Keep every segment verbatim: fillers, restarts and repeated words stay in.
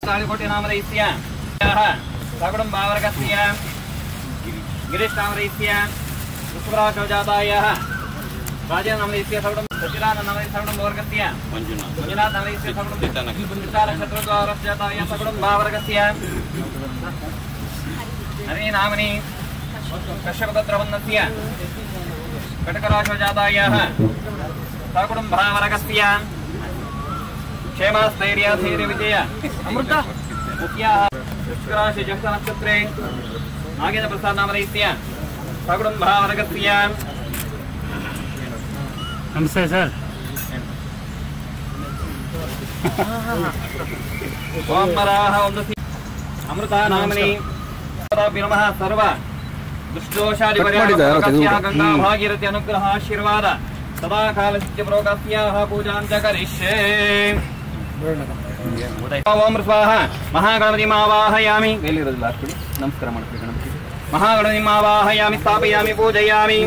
तालिकोटि नामधेयस्य सकुटुम्बवर्गस्य गिरीश नामधेयस्य पुष्पराजो जातायाः राजेन्द्र नामधेयस्य सकुटुम्ब सचिदानन्द नामधेयस्य सकुटुम्बवर्गस्य मंजुनाथ नामधेयस्य सकुटुम्ब नक्षत्रद्वारस्य जातायाः सकुटुम्बवर्गस्य हरि नामनि कश्यपगोत्रवन्दस्य कटकराजो जातायाः सकुटुम्बवर्गस्य क्षेमस्थैर्य धैर्य विजय अमृत मुख्याः वृश्चिकराशि ज्येष्ठ नक्षत्रे नागेन्द्र प्रसाद नामधेयस्य सकुटुम्बवर्गस्य नमस्ते सर ओम मराह ओम अमृता नामनि नमः सर्व दुष्टोषादि परिहारः गंगा भागीरथी अनुग्रह आशीर्वाद सदा काल सिद्धिप्रोक्तायाः पूजां च करिष्ये। ओम स्वाहा महागणपतिं आवाहयामि नमस्कार महागणपतिं आवाहयामि स्थापयामि पूजयामि।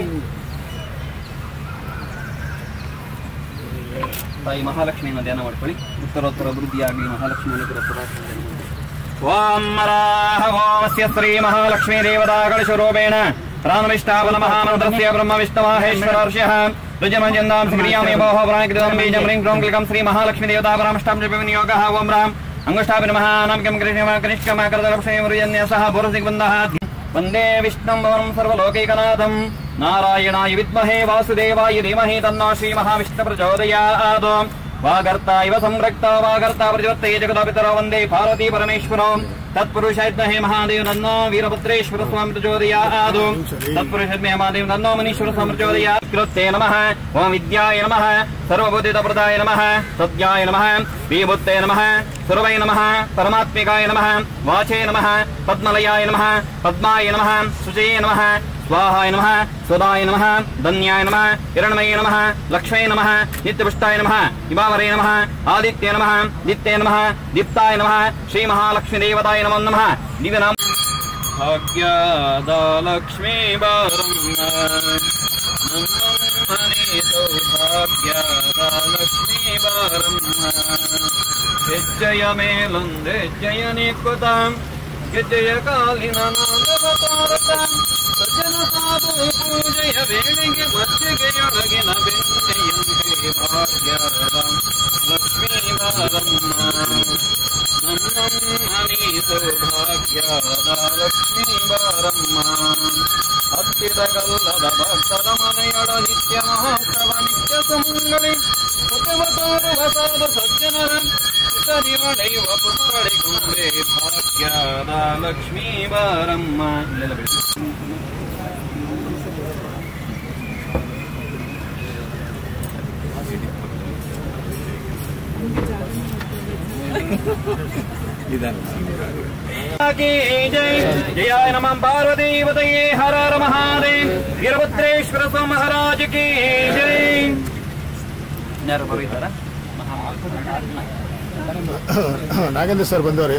ताई महालक्ष्मी ध्यान माड्ಕೊಳ್ಳಿ उत्तरोत्तर अभिवृद्धियागली महालक्ष्मी अनुग्रह। ओम मराह ओमस्य श्री महालक्ष्मी देवतागणस्वरूपेण प्राणमिष्टाबल महामन्त्रस्य ब्रह्म विष्णु महेश्वरर्षः रुजमञ्जन्दां श्रीयामि भोः प्राणकृतं बीजं ह्रीं क्रों क्लिकं श्री महालक्ष्मी देवता परामष्टां च विनियोगः। ओम राम अंगुष्ठापि नमः नामकं कृष्णमा कनिष्कमा करदलक्षयमरुजन्यसः पुरसिगन्धः वन्दे विष्णुं भवनं सर्वलोकैकनाथं नारायणाय विद्महे वासुदेवाय धीमहि तन्नो श्री महाविष्णु प्रचोदयात्। वागर्ता इव संरक्ता वागर्ता प्रचोदये जगदापितरो वन्दे पार्वती परमेश्वरो तत्पुरुषाय विद्महे महादेव तन्नो वीरभद्रेश्वर स्वामी प्रचोदयात्। तत्पुरुषाय विद्महे महादेव तन्नो मनीश्वर स्वामी प्रचोदयात्। कृते नमः ओम विद्याय नमः सर्वभूतितप्रदाय नमः सत्याय नमः विभूते नमः सर्वै नमः परमात्मिकाय नमः वाचे नमः पद्मलयाय नमः पद्माय नमः शुचये नमः स्वाहाय नमः स्वदाय नमः धन्याय नमः हिरण्मये नमः लक्ष्मै नमः नित्यपुष्टाय नमः इवावरे नमः आदित्य नमः दित्ये नमः दीप्ताय नमः श्री महालक्ष्मी देवताय नमो नमः। दिव्यनाम भाग्यदा लक्ष्मी बारम्मा नमः सौभाग्यदा लक्ष्मी बारम्मा जय मेलुंदे जय निकुतां जय कालिन नादवतारतां सज्जन साधु पूजय वेणिಗೆ ಮಜ್ಜಿಗೆಯೊಳಗಿನ ಬೆಣ್ಣೆಯಂತೆ ಭಾಗ್ಯದ ಲಕ್ಷ್ಮೀ ಬಾರಮ್ಮ ನಮ್ಮಮ್ಮನಿ ಸೌಭಾಗ್ಯದ ಲಕ್ಷ್ಮೀ ಬಾರಮ್ಮ ಹತ್ತಿರಗಲ್ಲದ ಭಕ್ತರ ಮನೆಯೊಳ ನಿತ್ಯ ಮಹೋತ್ಸವ ನಿತ್ಯ ಸುಮಂಗಳಿ ಸುಖವ ತೋರುವ ಸಾಧು ಸಜ್ಜನರ ನಿವಡೆಯುವ ಪುಷ್ಪಳಿಗುಂಬೆ ಭಾಗ್ಯದ ಲಕ್ಷ್ಮೀ ಬಾರಮ್ಮ. जय जयाय नमः पार्वती पतये हर हर महादेव वीरभद्रेश्वर स्वामी महाराज की जय। नागेंद्र सर बंदवर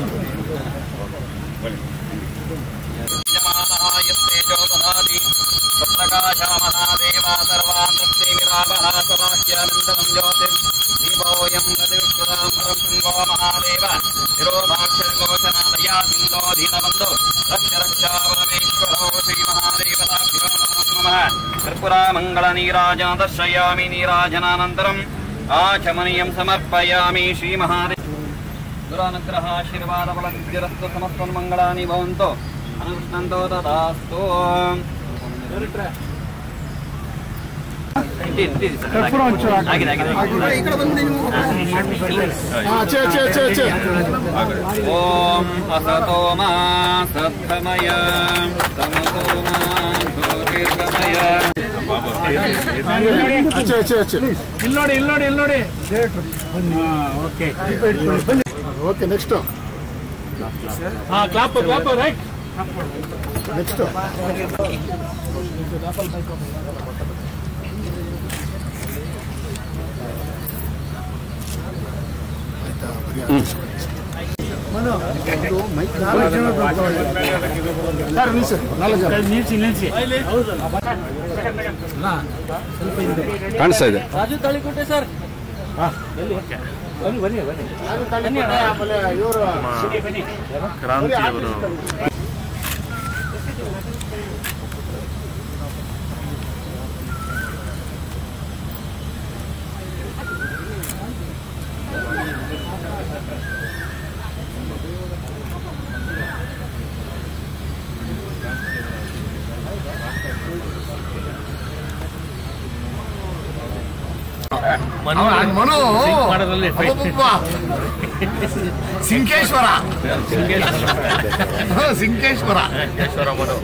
महादेवा सर्वान् दृष्टिमिरावः समाह्यानन्दं ज्योतिर् दीपोऽयं प्रतिविश्वरां परं शम्भो महादेव शिरोभाक्षरिलोचनादया सिन्धो दीनबन्धो रक्ष रक्षा परमेश्वरो श्रीमहादेवताभ्यो नमो नमः। कर्पूरमङ्गलनीराजनं दर्शयामि नीराजनानन्तरम् आचमनीयं समर्पयामि श्रीमहादेव। दुरानुग्रह आशीर्वाद फलसिद्धिरस्तु समस्तन्मङ्गलानि भवन्तु अनुष्ठन्तो तदास्तु। ओम असतो मा सत्तमय तमसो मा ज्योतिर्गमय। अच्छा अच्छा अच्छा ಇಲ್ಲಿ ನೋಡಿ ಇಲ್ಲಿ ನೋಡಿ ಇಲ್ಲಿ ನೋಡಿ ಓಕೆ ಓಕೆ ನೆಕ್ಸ್ಟ್ ಹಾ ಕ್ಲಾಪ್ ಕ್ಲಾಪ್ ರೈಟ್ ನೆಕ್ಸ್ಟ್ ಕಾಣಿಸ್ತಾ ಇದೆ ರಾಜು ತಾಳಿಕೋಟೆ ಸರ್. ಆಮೇಲೆ ಇವರು ಕ್ರಾಂತಿಯವರು ಮನು ಸಿಂಕೇಶ್ವರ ಸಿಂಕೇಶ್ವರ ಮನು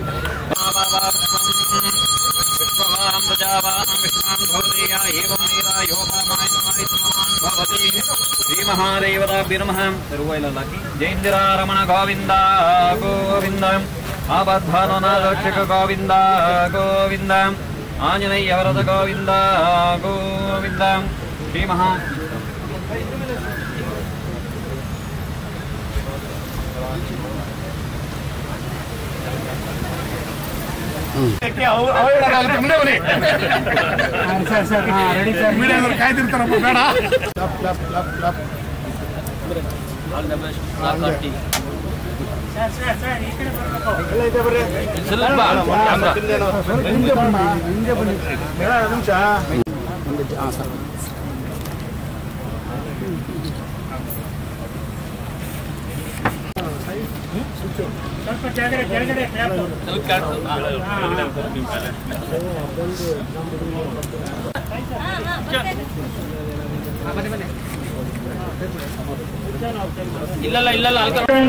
ಶ್ರೀ ಮಹಾದೇವತಾಭ್ಯ ನಮಃ. ಜೈಂದಿರಾರಮಣ ಗೋವಿಂದ ಗೋವಿಂದ ಆಪದ್ಭಾನುನಾರಕ್ಷಕ ಗೋವಿಂದ ಗೋವಿಂದ ಆಂಜನೇಯ ವರದ ಗೋವಿಂದ ಗೋವಿಂದ. ಶ್ರೀ ಮಹಾ ಕಾಯ್ದಿರ್ತಾರಪ್ಪ ಬೇಡ. ಸ್ವಲ್ಪ ಕೆಳಗಡೆ ಕೆಳಗಡೆ ಇಲ್ಲಲ್ಲ ಇಲ್ಲಲ್ಲ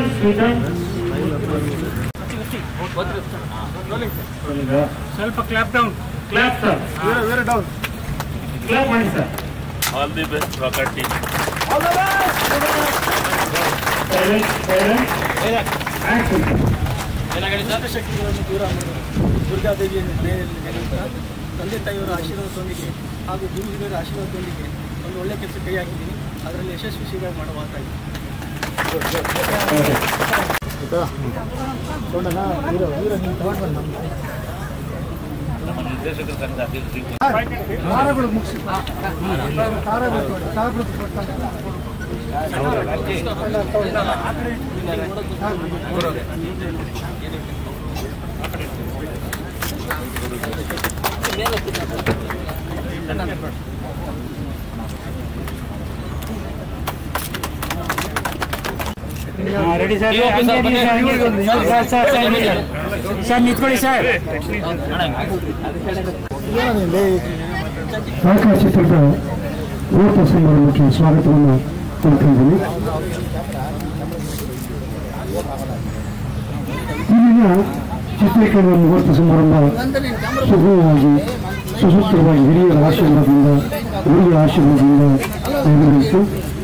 ಸ್ವಲ್ಪ ಕ್ಲಾಪ್ ಡೌನ್ ಕ್ಲಾಪ್ ಸರ್ ವೇರೆ ಡೌನ್ ಕ್ಲಾಪ್ ಮಾಡಿ sir. All the best rocket team. ಶಕ್ತಿಗಳನ್ನು ದೂರ ಮಾಡಿ ದುರ್ಗಾದೇವಿಯನ್ನು ಮೇಲೆಯಲ್ಲಿ ನೆಲೆಯುತ್ತಾ ತಂದೆ ತಾಯಿಯವರ ಆಶೀರ್ವಾದದೊಂದಿಗೆ ಹಾಗೂ ಗುರುಹಿರಿಯರ ಆಶೀರ್ವಾದದೊಂದಿಗೆ ಒಂದು ಒಳ್ಳೆ ಕೆಲಸ ಕೈ ಹಾಕಿದ್ದೀನಿ. ಅದರಲ್ಲಿ ಯಶಸ್ವಿ ಶೀಘ್ರ ಮಾಡುವಂತ ನಿರ್ದೇಶಕರ ಸಂಘ ರೆಡಿ ಸರ್ ಸರ್ ನಿಂತ್ಕೊಳ್ಳಿ ಸರ್. ಸಾಕಾರ ಚಿತ್ರದ ರೂಪ ಸಮಾರಂಭಕ್ಕೆ ಸ್ವಾಗತವನ್ನು ಕೊಡ್ತಿದ್ದೀನಿ. ಇಲ್ಲಿನ ಚಿತ್ರೀಕರಣ ಮುಹೂರ್ತ ಸಮಾರಂಭ ಸುಗಮವಾಗಿ ಸುಸೂತ್ರವಾಗಿ ಹಿರಿಯರ ಆಶೀರ್ವಾದದಿಂದ ಗುರುಗಳ ಆಶೀರ್ವಾದದಿಂದ ನೆರವೇರಿತು.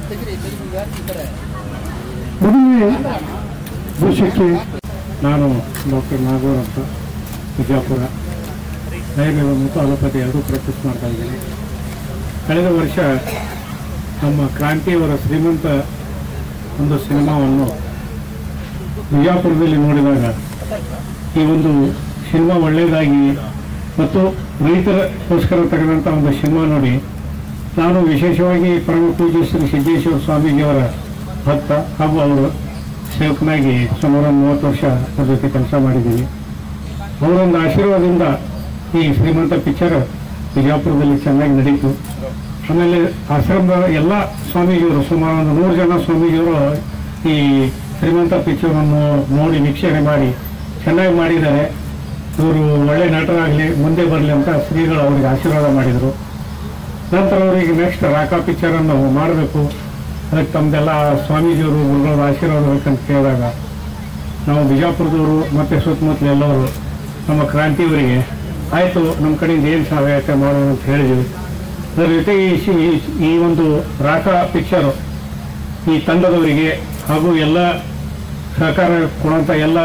ಮದುವೆ ದೃಶ್ಯಕ್ಕೆ ನಾನು ಡಾಕ್ಟರ್ ನಾಗೂರ್ ಅಂತ ಬಿಜಾಪುರ ಆಯುರ್ವೇದ ಮತ್ತು ಅಲೋಪತಿ ಎರಡೂ ಪ್ರಾಕ್ಟೀಸ್ ಮಾಡ್ತಾ ಇದ್ದೀನಿ. ಕಳೆದ ವರ್ಷ ನಮ್ಮ ಕ್ರಾಂತಿಯವರ ಶ್ರೀಮಂತ ಒಂದು ಸಿನಿಮಾವನ್ನು ಬಿಜಾಪುರದಲ್ಲಿ ನೋಡಿದಾಗ ಈ ಒಂದು ಸಿನಿಮಾ ಒಳ್ಳೆಯದಾಗಿ ಮತ್ತು ರೈತರಿಗೋಸ್ಕರ ತೆಗೆದಂಥ ಒಂದು ಸಿನಿಮಾ ನೋಡಿ ನಾನು ವಿಶೇಷವಾಗಿ ಪರಮ ಪೂಜ್ಯ ಶ್ರೀ ಸಿದ್ದೇಶ್ವರ ಸ್ವಾಮೀಜಿಯವರ ಭಕ್ತ ಹಾಗೂ ಅವರು ಸೇವಕನಾಗಿ ಸುಮಾರು ಮೂವತ್ತು ವರ್ಷ ಅವ್ರ ಜೊತೆ ಕೆಲಸ ಮಾಡಿದ್ದೀನಿ. ಅವರೊಂದು ಆಶೀರ್ವಾದದಿಂದ ಈ ಶ್ರೀಮಂತ ಪಿಕ್ಚರ್ ಬಿಜಾಪುರದಲ್ಲಿ ಚೆನ್ನಾಗಿ ನಡೀತು. ಆಮೇಲೆ ಆಶ್ರಮದ ಎಲ್ಲ ಸ್ವಾಮೀಜಿಯವರು ಸುಮಾರು ಒಂದು ನೂರು ಜನ ಸ್ವಾಮೀಜಿಯವರು ಈ ಶ್ರೀಮಂತ ಪಿಕ್ಚರನ್ನು ನೋಡಿ ವೀಕ್ಷಣೆ ಮಾಡಿ ಚೆನ್ನಾಗಿ ಮಾಡಿದ್ದಾರೆ. ಇವರು ಒಳ್ಳೆ ನಟರಾಗಲಿ ಮುಂದೆ ಬರಲಿ ಅಂತ ಶ್ರೀಗಳು ಅವರಿಗೆ ಆಶೀರ್ವಾದ ಮಾಡಿದರು. ನಂತರ ಅವರಿಗೆ ನೆಕ್ಸ್ಟ್ ರಾಕಾ ಪಿಕ್ಚರನ್ನು ಮಾಡಬೇಕು, ಅದಕ್ಕೆ ತಮ್ಮದೆಲ್ಲ ಸ್ವಾಮೀಜಿಯವರು ಗುರುಗಳ ಆಶೀರ್ವಾದ ಬೇಕಂತ ಕೇಳಿದಾಗ ನಾವು ಬಿಜಾಪುರದವರು ಮತ್ತು ಸುತ್ತಮುತ್ತಲ ಎಲ್ಲವರು ನಮ್ಮ ಕ್ರಾಂತಿಯವರಿಗೆ ಆಯಿತು ನಮ್ಮ ಕಡೆಯಿಂದ ಏನು ಸಹಾಯತೆ ಮಾಡೋಣ ಅಂತ ಹೇಳಿದ್ವಿ. ಅದರ ಜೊತೆಗೆ ಈ ಒಂದು ರಾಕಾ ಪಿಕ್ಚರು ಈ ತಂಡದವರಿಗೆ ಹಾಗೂ ಎಲ್ಲ ಸಹಕಾರ ಕೊಡುವಂಥ ಎಲ್ಲ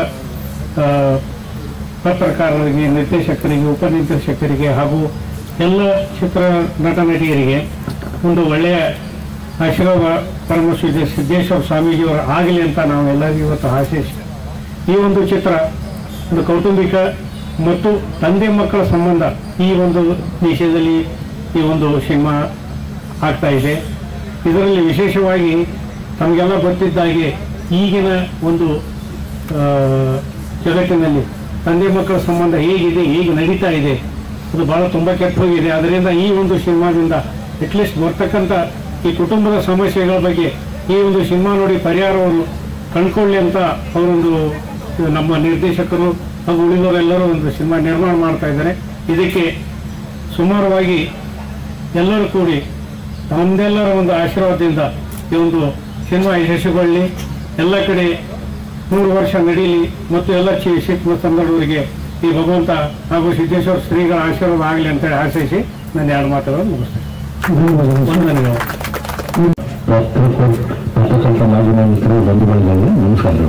ಪತ್ರಕಾರರಿಗೆ, ನಿರ್ದೇಶಕರಿಗೆ, ಉಪನಿರ್ದೇಶಕರಿಗೆ ಹಾಗೂ ಎಲ್ಲ ಚಿತ್ರ ನಟ ನಟಿಯರಿಗೆ ಒಂದು ಒಳ್ಳೆಯ ಆಶೀರ್ವಾದ ಪರಮ ಶ್ರೀ ಸಿದ್ದೇಶ್ವರ ಸ್ವಾಮೀಜಿಯವರು ಆಗಲಿ ಅಂತ ನಾವು ಎಲ್ಲರಿಗೂ ಇವತ್ತು ಆಶಿಸಿ ಈ ಒಂದು ಚಿತ್ರ ಒಂದು ಕೌಟುಂಬಿಕ ಮತ್ತು ತಂದೆ ಮಕ್ಕಳ ಸಂಬಂಧ ಈ ಒಂದು ವಿಷಯದಲ್ಲಿ ಈ ಒಂದು ಸಿನಿಮಾ ಆಗ್ತಾ ಇದೆ. ಇದರಲ್ಲಿ ವಿಶೇಷವಾಗಿ ತಮಗೆಲ್ಲ ಗೊತ್ತಿದ್ದಾಗೆ ಈಗಿನ ಒಂದು ಜಗತ್ತಿನಲ್ಲಿ ತಂದೆ ಮಕ್ಕಳ ಸಂಬಂಧ ಹೇಗಿದೆ, ಹೇಗೆ ನಡೀತಾ ಇದೆ, ಅದು ಬಹಳ ತುಂಬ ಕೆಟ್ಟ ಹೋಗಿದೆ. ಅದರಿಂದ ಈ ಒಂದು ಸಿನಿಮಾದಿಂದ ಅಟ್ಲೀಸ್ಟ್ ಬರ್ತಕ್ಕಂಥ ಈ ಕುಟುಂಬದ ಸಮಸ್ಯೆಗಳ ಬಗ್ಗೆ ಈ ಒಂದು ಸಿನಿಮಾ ನೋಡಿ ಪರಿಹಾರವನ್ನು ಕಂಡುಕೊಳ್ಳಿ ಅಂತ ಅವರೊಂದು ನಮ್ಮ ನಿರ್ದೇಶಕರು ಹಾಗೂ ಉಳಿದವರೆಲ್ಲರೂ ಒಂದು ಸಿನಿಮಾ ನಿರ್ಮಾಣ ಮಾಡ್ತಾ ಇದ್ದಾರೆ. ಇದಕ್ಕೆ ಸುಮಾರವಾಗಿ ಎಲ್ಲರೂ ಕೂಡಿ ತಮ್ಮೆಲ್ಲರ ಒಂದು ಆಶೀರ್ವಾದದಿಂದ ಈ ಒಂದು ಸಿನಿಮಾ ಯಶಸ್ಸುಗೊಳ್ಳಿ, ಎಲ್ಲ ಕಡೆ ನೂರು ವರ್ಷ ನಡೀಲಿ ಮತ್ತು ಎಲ್ಲ ಚಿ ಸಿಕ್ಕ ತಂದವರಿಗೆ ಈ ಭಗವಂತ ಹಾಗೂ ಸಿದ್ದೇಶ್ವರ ಶ್ರೀಗಳ ಆಶೀರ್ವಾದ ಆಗಲಿ ಅಂತೇಳಿ ಆಶಿಸಿ ನಾನು ಎರಡು ಮಾತುಗಳನ್ನು ಮುಗಿಸ್ತೇನೆ. ವಂದನೆಗಳು. ಪತ್ರಕರ್ತ ಮಾಧ್ಯಮ ಮಿತ್ರರು ಬಂಧುಗಳಿಗಾಗಿ ನಮಸ್ಕಾರಗಳು.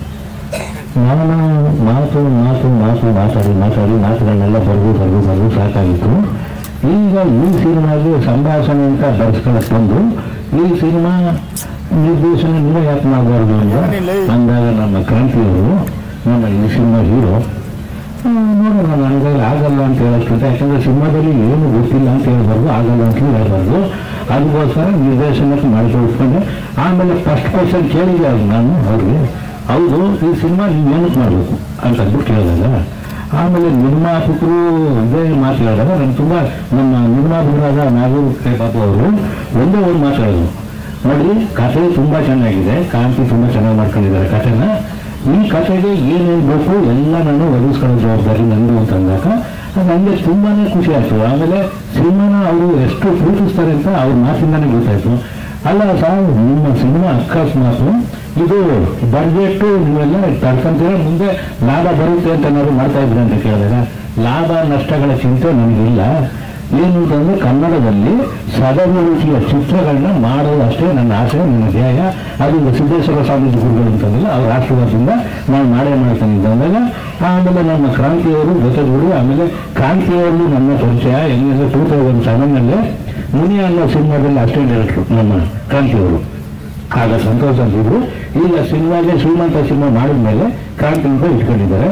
ನಾನು ಮಾತು ಮಾತು ಮಾತು ಮಾತಾಡಿ ಮಾತಾಡಿ ಮಾತುಗಳನ್ನೆಲ್ಲ ಬರೆದು ಬರೆದು ಬರೆದು ಸಾಕಾಗಿತ್ತು. ಈಗ ಈ ಸಿನಿಮಾಗೆ ಸಂಭಾಷಣೆ ಅಂತ ಬರ್ಸ್ಕೊಳಕ್ ಬಂದು ಈ ಸಿನಿಮಾ ನಿರ್ದೇಶನ ನೀವೇ ಯಾಕೆ ಮಾಡಬಾರ್ದು ಅಂತ ಅಂದಾಗ ನಮ್ಮ ಕ್ರಾಂತಿಯವರು ನಮ್ಮ ಈ ಸಿನಿಮಾ ಹೀರೋ ನೋಡೋಣ ನನಗೆ ಆಗಲ್ಲ ಅಂತ ಹೇಳಕ್ಕಿಂತ, ಯಾಕಂದ್ರೆ ಸಿನಿಮಾದಲ್ಲಿ ಏನು ಗೊತ್ತಿಲ್ಲ ಅಂತ ಹೇಳ್ಬಾರ್ದು, ಆಗಲ್ಲ ಅಂತ ಹೇಳ್ಬಾರ್ದು. ಅದಕ್ಕೋಸ್ಕರ ನಿರ್ದೇಶನಕ್ಕೆ ಮಾಡಿಕೊಳ್ಕೊಂಡೆ. ಆಮೇಲೆ ಫಸ್ಟ್ ಕ್ವಶನ್ ಕೇಳಿದೆ ಅದು ನಾನು ಅವ್ರಿಗೆ, ಹೌದು ಈ ಸಿನಿಮಾ ನೀವು ಏನಕ್ಕೆ ಮಾಡಬೇಕು ಅಂತ ಅಂದ್ಬಿಟ್ಟು ಕೇಳಿದಾಗ ಆಮೇಲೆ ನಿರ್ಮಾಪಕರು ಇದೇ ಮಾತು ಹೇಳಿದಾಗ ನನಗೆ ತುಂಬ ನಮ್ಮ ನಿರ್ಮಾಪಕರಾದ ನಾಗೂರ್ ಬಾಬು ಅವರು ಒಂದೇ ಒಂದು ಮಾತು ಹೇಳಿದ್ರು, ನೋಡಿ ಕಥೆ ತುಂಬ ಚೆನ್ನಾಗಿದೆ, ಕಾಂತಿ ತುಂಬ ಚೆನ್ನಾಗಿ ಮಾಡ್ಕೊಂಡಿದ್ದಾರೆ ಕಥೆನ, ಈ ಕಥೆಗೆ ಏನೇನು ಬೇಕು ಎಲ್ಲ ನಾನು ಒದಗಿಸ್ಕೊಳ್ಳೋ ಜವಾಬ್ದಾರಿ ನಂದು ಅಂತ ಅಂದಾಗ ನನಗೆ ತುಂಬಾ ಖುಷಿ ಆಯಿತು. ಆಮೇಲೆ ಸಿನಿಮಾನ ಅವರು ಎಷ್ಟು ಪ್ರೀತಿಸ್ತಾರೆ ಅಂತ ಅವ್ರ ಮಾತಿಂದಾನೇ ಗೊತ್ತಾಯಿತು. ಅಲ್ಲ ಸರ್, ನಿಮ್ಮ ಸಿನಿಮಾ ಅಕಸ್ಮಾತು ಇದು ಬಡ್ಜೆಟ್ಟು ನೀವೆಲ್ಲ ತಡ್ಕೊಂತೀರ, ಮುಂದೆ ಲಾಭ ಬರುತ್ತೆ ಅಂತ ಏನಾದ್ರು ಮಾಡ್ತಾ ಇದ್ರಿ ಅಂತ ಕೇಳಿದಾಗ ಲಾಭ ನಷ್ಟಗಳ ಚಿಂತೆ ನನಗಿಲ್ಲ. ಏನು ಅಂತಂದ್ರೆ ಕನ್ನಡದಲ್ಲಿ ಸದಭಿರುಚಿಯ ಚಿತ್ರಗಳನ್ನ ಮಾಡೋದು ಅಷ್ಟೇ ನನ್ನ ಆಸೆ, ನನ್ನ ಧ್ಯೇಯ. ಅದರಿಂದ ಸಿದ್ದೇಶ್ವರ ಸ್ವಾಮೀಜಿ ಗುರುಗಳು ಅಂತಂದಿಲ್ಲ, ಅವ್ರ ಆಶೀರ್ವಾದದಿಂದ ನಾನು ಮಾಡೇ ಮಾಡ್ತಾನೆ ಅಂದಾಗ ಆಮೇಲೆ ನಮ್ಮ ಕ್ರಾಂತಿಯವರು ಜೊತೆಗೂಡಿ ಆಮೇಲೆ ಕ್ರಾಂತಿಯವರು ನನ್ನ ಪರಿಚಯ ಎಲ್ಲಿಂದ ಟೂ ತೌಸಂಡ್ ಸೆವೆನ್ನಲ್ಲೇ ಮುನಿ ಅನ್ನೋ ಸಿನಿಮಾದಲ್ಲಿ ಅಷ್ಟೇ ಡೈರೆಕ್ಟ್ರು ನಮ್ಮ ಕ್ರಾಂತಿಯವರು. ಆಗ ಸಂತೋಷ ಅಂತಿದ್ರು. ಈಗ ಸಿನಿಮಾಗೆ ಶ್ರೀಮಂತ ಸಿನಿಮಾ ಮಾಡಿದ ಮೇಲೆ ಕ್ರಾಂತಿ ಅಂತ ಇಟ್ಕೊಂಡಿದ್ದಾರೆ.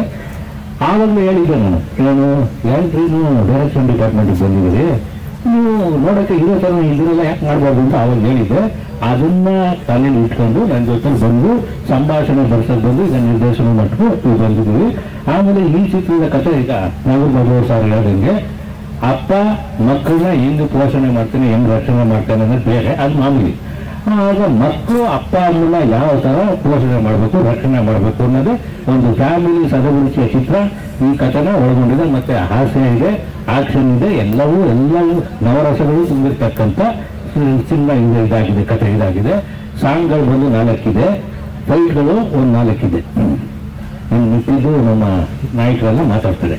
ಆವಾಗಲೇ ಹೇಳಿದ್ದೆ ನಾನು, ಏನು ಯಾಕ್ರಿ ನೀವು ಡೈರೆಕ್ಷನ್ ಡಿಪಾರ್ಟ್ಮೆಂಟ್ಗೆ ಬಂದಿದ್ದೀರಿ, ನೀವು ನೋಡೋಕ್ಕೆ ಇರೋ ಥರ ಇದನ್ನೆಲ್ಲ ಯಾಕೆ ಮಾಡಬಾರ್ದು ಅಂತ ಅವಾಗ ಹೇಳಿದ್ದೆ. ಅದನ್ನ ತಲೆಯಲ್ಲಿ ಇಟ್ಕೊಂಡು ನನ್ನ ಜೊತೆ ಬಂದು ಸಂಭಾಷಣೆ ಬರ್ಸೋದು ಬಂದು ಈಗ ನಿರ್ದೇಶನ ಮಟ್ಟಿಗೆ ಬಂದಿದ್ದೀವಿ. ಆಮೇಲೆ ಈ ಚಿತ್ರದ ಕಥೆ ಈಗ ನಾಗೂರ್ ಬಾಬು ಸರ್ ಹೇಳ್ದಂಗೆ ಅಪ್ಪ ಮಕ್ಕಳನ್ನ ಹೆಂಗೆ ಪೋಷಣೆ ಮಾಡ್ತಾನೆ, ಹೆಂಗೆ ರಕ್ಷಣೆ ಮಾಡ್ತಾನೆ ಅನ್ನೋದು ಬೇರೆ, ಅದು ಮಾಮೂಲಿ. ಆಗ ಮಕ್ಕಳು ಅಪ್ಪ ಅಮ್ಮನ್ನ ಯಾವ ಥರ ಪೋಷಣೆ ಮಾಡಬೇಕು, ರಕ್ಷಣೆ ಮಾಡಬೇಕು ಅನ್ನೋದೇ ಒಂದು ಫ್ಯಾಮಿಲಿ ಸದಭಿರುಚಿಯ ಚಿತ್ರ ಈ ಕಥೆನ ಒಳಗೊಂಡಿದೆ. ಮತ್ತೆ ಹಾಸ್ಯ ಇದೆ, ಆಕ್ಷನ್ ಇದೆ, ಎಲ್ಲವೂ ಎಲ್ಲವೂ ನವರಸಗಳು ತುಂಬಿರ್ತಕ್ಕಂಥ ಸಿನಿಮಾ ಇದೆ. ಇದಾಗಿದೆ ಕಥೆ, ಇದಾಗಿದೆ. ಸಾಂಗ್ಗಳು ಬಂದು ನಾಲ್ಕಿದೆ, ಫೈಟ್ಗಳು ಒಂದು ನಾಲ್ಕಿದೆ. ಇನ್ನು ಮಿಕ್ಕಿದ್ದು ನಮ್ಮ ನಾಯಕರೆಲ್ಲ ಮಾತಾಡ್ತಾರೆ.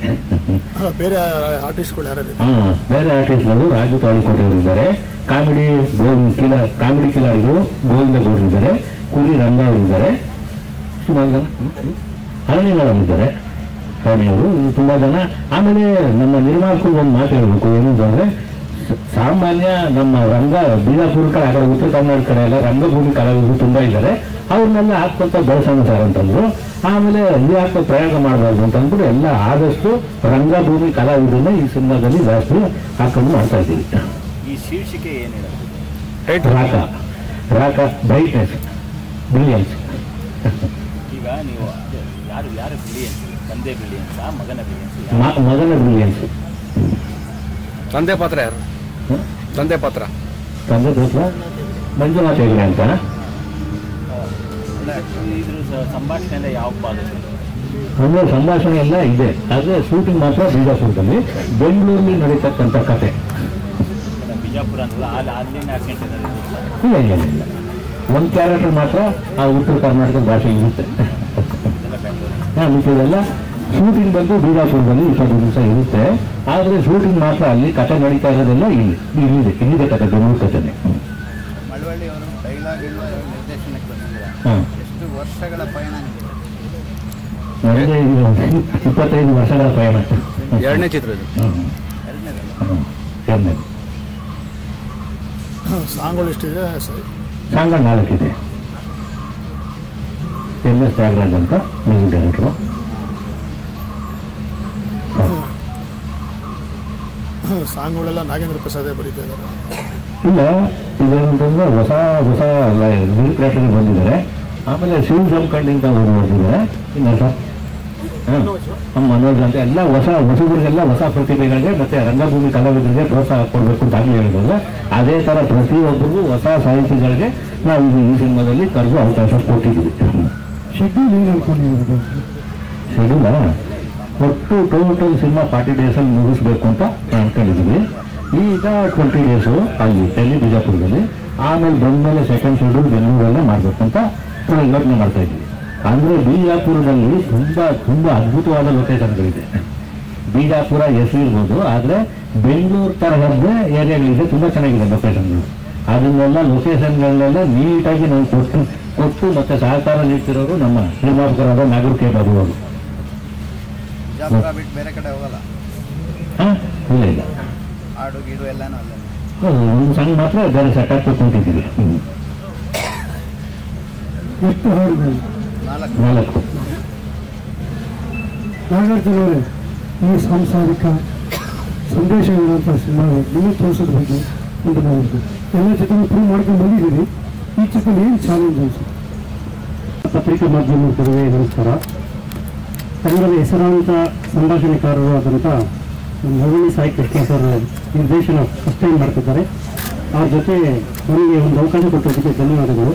ಬೇರೆ ಆರ್ಟಿಸ್ಟ್ಗಳು ಯಾರು? ಹಾ, ಬೇರೆ ಆರ್ಟಿಸ್ಟ್ಗಳು ರಾಜು ತಾಳಿಕೋಟೆಯವರಿದ್ದಾರೆ, ಕಾಮಿಡಿ ಕಿಲ ಕಾಮಿಡಿ ಕಿಲಾಡಿಗಳು ಗೋವಿಂದ ಗೌಡರಿದ್ದಾರೆ, ಕುರಿ ರಂಗ ಅವರಿದ್ದಾರೆ, ಸುಮಾರು ಜನ ಹರಣಿ ಮೇಡಮ್ ಇದ್ದಾರೆ, ಹರಣಿಯವರು, ತುಂಬಾ ಜನ. ಆಮೇಲೆ ನಮ್ಮ ನಿರ್ಮಾಪಕರು ಒಂದು ಮಾತು ಹೇಳ್ಬೇಕು, ಏನು ಅಂತಂದ್ರೆ ಸಾಮಾನ್ಯ ನಮ್ಮ ರಂಗ ಬೀಜಾಪುರ ಕಡೆ ಆ ಕಡೆ ಉತ್ತರ ಕನ್ನಡ ಕಡೆ ಎಲ್ಲ ರಂಗಭೂಮಿ ಕಲಾವಿದರು ತುಂಬಾ ಇದ್ದಾರೆ, ಅವ್ರನ್ನೆಲ್ಲ ಹಾಕ್ಕೊಂತ ಬೆಳೆಸೋಣ ಸರ್ ಅಂತಂದ್ರು. ಆಮೇಲೆ ಇಲ್ಲಿ ಹಾಕೋ ಪ್ರಯೋಗ ಮಾಡಬಾರ್ದು ಅಂತ ಅಂದ್ಬಿಟ್ಟು ಎಲ್ಲ ಆದಷ್ಟು ರಂಗಭೂಮಿ ಕಲಾವಿದರನ್ನ ಈ ಸಿನಿಮಾದಲ್ಲಿ ಜಾಸ್ತಿ ಹಾಕೊಂಡು ಮಾಡ್ತಾ ಇದ್ದೀವಿ. ಈ ಶೀರ್ಷಿಕೆ ಏನು ಹೇಳೋದು? ರಾಕ ರಾಕ ಬ್ರೈಟ್ನೆಸ್, ಬ್ರಿಲಿಯನ್ಸ್. ಈಗ ನೀವು ಯಾರು ಯಾರು ಬ್ರಿಲಿಯನ್ಸ್? ತಂದೆ ಬ್ರಿಲಿಯನ್ಸ್, ಮಗನ ಬ್ರಿಲಿಯನ್ಸ್? ಮಗನ ಬ್ರಿಲಿಯನ್ಸ್. ತಂದೆ ಪಾತ್ರ ಯಾರು? ತಂದೆ ಪಾತ್ರ ತಂದೆ ಪಾತ್ರ ಮಂಜುನಾಥ್ ಹೆಗ್ಡೆ ಅಂತ. ಇದ್ರ ಸಂಭಾಷಣೆ ಯಾವ ಭಾಗದಲ್ಲಿ? ಅಂದ್ರೆ ಸಂಭಾಷಣೆ ಎಲ್ಲ ಇದೆ, ಆದ್ರೆ ಶೂಟಿಂಗ್ ಮಾತ್ರ ಬೀಜಾಪುರದಲ್ಲಿ. ಬೆಂಗಳೂರಲ್ಲಿ ನಡೀತಕ್ಕಂಥ ಕತೆ. ಬಿಜಾಪುರ ಅಂತಲ್ಲ, ಅಲ್ಲಿ ಅಲ್ಲಿನ ಆಕ್ಸೆಂಟ್ ಇಲ್ಲ ಇಲ್ಲ ಇಲ್ಲ, ಒಂದು ಕ್ಯಾರೆಕ್ಟರ್ ಮಾತ್ರ ಆ ಉತ್ತರ ಕರ್ನಾಟಕದ ಭಾಷೆ ಇರುತ್ತೆ. ಹಾಂ, ಮಿಕ್ಕಿದೆಲ್ಲ ಶೂಟಿಂಗ್ ಬಂದು ಬೀಜಾಪುರದಲ್ಲಿ ಇಪ್ಪತ್ತು ದಿವಸ ಇರುತ್ತೆ. ಆದರೆ ಶೂಟಿಂಗ್ ಮಾತ್ರ ಅಲ್ಲಿ ಕತೆ ನಡೀತಾ ಇರೋದೆಲ್ಲ ಇಲ್ಲಿ ಇಲ್ಲಿದೆ ಇಲ್ಲಿದೆ ಕತೆ, ಬೆಂಗಳೂರು ಕಥೆನೆ. ಮಳವಳ್ಳಿ ಅವರು ಡೈಲಾಗ್ ನಿರ್ದೇಶನಕ್ಕೆ ಬಂದಿದ್ದಾರೆ. ಹಾಂ, ಎಷ್ಟು ವರ್ಷಗಳ ಪಯಣ? ನನಗೆ ಇದು ಇಪ್ಪತ್ತೈದು ವರ್ಷಗಳ ಪಯಣ. ಎರಡನೇ ಚಿತ್ರ ಇದು. ಎರಡನೇದು. ಸಾಂಗ್ಗಳು ಎಷ್ಟಿದೆ? ಸಾಂಗಳು ನಾಲ್ಕಿದೆ. ಎಂ ಎಸ್ ತ್ಯಾಗರಾಜ್ ಅಂತ ಮ್ಯೂಸಿಕ್ ಡೈರೆಕ್ಟ್ರು. ಸಾಂಗ್ಗಳೆಲ್ಲ ನಾಗೇಂದ್ರ ಪ್ರಸಾದೇ ಬರೀತಾ ಇದ್ದಾರೆ. ಇಲ್ಲ, ಈಗ ಏನಂತಂದ್ರೆ ಹೊಸ ಹೊಸ ನಿರ್ಪ್ರೇಷಣೆ ಬಂದಿದ್ದಾರೆ. ಆಮೇಲೆ ಶಿವ್ ಜಮ್ಕಂಡಿಂದ ಅವರು ನೋಡ್ತಿದ್ದಾರೆ. ಇನ್ನು ಸರ್ ಹಾಂ ನಮ್ಮ ಮನೋಜ್ ಅಂತ ಎಲ್ಲ ಹೊಸ ಹೊಸಬರಿಗೆಲ್ಲ ಹೊಸ ಪ್ರತಿಭೆಗಳಿಗೆ ಮತ್ತೆ ರಂಗಭೂಮಿ ಕಲಾವಿದರಿಗೆ ಪ್ರೋತ್ಸಾಹ ಕೊಡಬೇಕು ಅಂತ ಆಗಲಿ ಹೇಳಿದಾಗ ಅದೇ ಥರ ಪ್ರತಿಯೊಬ್ಬರಿಗೂ ಹೊಸ ಸಾಹಿತಿಗಳಿಗೆ ನಾವು ಈ ಸಿನಿಮಾದಲ್ಲಿ ಕರೆದು ಅವಕಾಶ ಕೊಟ್ಟಿದ್ದೀವಿ. ಶೆಡ್ಯೂಲ್ ಏನು ಅನ್ಕೊಂಡಿರೋದು? ಶೆಡ್ಯೂಲ ಒಟ್ಟು ಟೋಟಲ್ ಸಿನಿಮಾ ಫಾರ್ಟಿ ಡೇಸಲ್ಲಿ ಮುಗಿಸ್ಬೇಕು ಅಂತ ಅನ್ಕೊಂಡಿದ್ದೀವಿ. ಈಗ ಟ್ವೆಂಟಿ ಡೇಸು ಅಲ್ಲಿ ಡೆಲ್ಲಿ ಬಿಜಾಪುರದಲ್ಲಿ, ಆಮೇಲೆ ಬಂದಮೇಲೆ ಸೆಕೆಂಡ್ ಶೆಡ್ಯೂಲ್ ಬೆಂಗಳೂರಲ್ಲೇ ಮಾಡಬೇಕು ಅಂತ ಯೋಚನೆ ಮಾಡ್ತಾ ಇದ್ದೀವಿ. ಅಂದರೆ ಬಿಜಾಪುರದಲ್ಲಿ ತುಂಬ ತುಂಬ ಅದ್ಭುತವಾದ ಲೊಕೇಶನ್ಗಳಿದೆ. ಬಿಜಾಪುರ ಹೆಸರಿರ್ಬೋದು, ಆದರೆ ಬೆಂಗಳೂರು ತರಹದ ಏರಿಯಾಗಳಿದೆ, ತುಂಬ ಚೆನ್ನಾಗಿದೆ ಲೊಕೇಶನ್ಗಳು. ಅದನ್ನೆಲ್ಲ ಲೊಕೇಶನ್ಗಳನ್ನೆಲ್ಲ ನೀಟಾಗಿ ನಾವು ಕೊಟ್ಟು ಕೊಟ್ಟು ಮತ್ತೆ ಸಹಕಾರ ನೀಡ್ತಿರೋರು ನಮ್ಮ ನಿರ್ಮಾಪಕರಾದ ನಾಗೂರ್ ಕೆ ಬಾಬು ಅವರು. ಬಿಜಾಪುರ ಬಿಟ್ಟು ಬೇರೆ ಕಡೆ ಹೋಗಲ್ಲ? ಹಾಂ ಇಲ್ಲ ಇಲ್ಲ, ಆಡು ಗೀಡು ಎಲ್ಲನೂ ಅಲ್ಲ. ಹೌದು, ಒಂದು ಸಣ್ಣ ಮಾತ್ರ ಬೇರೆ ಸೆಟಪ್ ಕೊಟ್ಟಿದ್ದೀವಿ. ಎಷ್ಟು ಹಾಡುಗಳು? ನಾಲ್ಕು ನಾಲ್ಕು. ನಾಗಾರ್ಜುನ ಅವರೇ, ಈ ಸಾಂಸಾರಿಕ ಸಂದೇಶಗಳಂತ ಸಿನಿಮಾಗಳು ನಿಮಗೆ ತೋರಿಸೋದ ಬಗ್ಗೆ ಅಂತ ನಾವು ಎಲ್ಲ ಚಿತ್ರ ಪ್ರೂವ್ ಮಾಡ್ಕೊಂಡು ಬಂದಿದ್ದೀವಿ. ಈ ಚಿತ್ರ ಏನು ಚಾಲೆಂಜ್ ಅನಿಸುತ್ತೆ? ಪತ್ರಿಕಾ ಮಾಧ್ಯಮದವರಿಗೆ ನಮಸ್ಕಾರ. ಕನ್ನಡದ ಹೆಸರಾಂತ ಸಂಭಾಷಣೆಕಾರರು ಆದಂಥ ಮಳವಳ್ಳಿ ಸಾಯಿ ಕೃಷ್ಣ ಸರ್ ನಿರ್ದೇಶನ ಫಸ್ಟ್ ಟೈಮ್ ಮಾಡ್ತಿದ್ದಾರೆ. ಅವ್ರ ಜೊತೆ ನನಗೆ ಒಂದು ಅವಕಾಶ ಕೊಟ್ಟೋದಕ್ಕೆ ಧನ್ಯವಾದಗಳು.